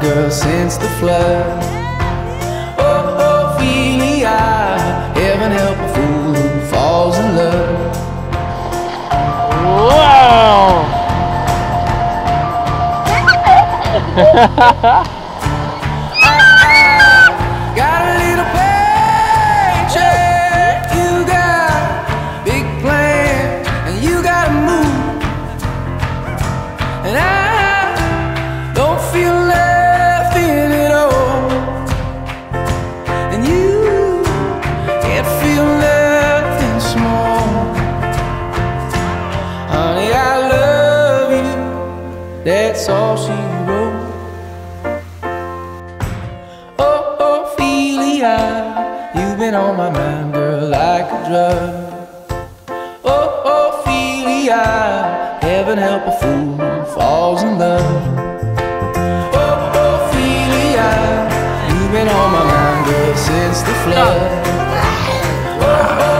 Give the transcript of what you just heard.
girl, since the flood. Oh, Ophelia, heaven help a fool who falls in love. Wow! Got a little paycheck, you got big plans, and you gotta move. And I don't feel nothing at all, and you can't feel nothing small. Honey, I love you, that's all she wrote. You've been on my mind, girl, like a drug. Oh, Ophelia, heaven help a fool who falls in love. Oh, Ophelia, you've been on my mind, girl, since the flood. Oh,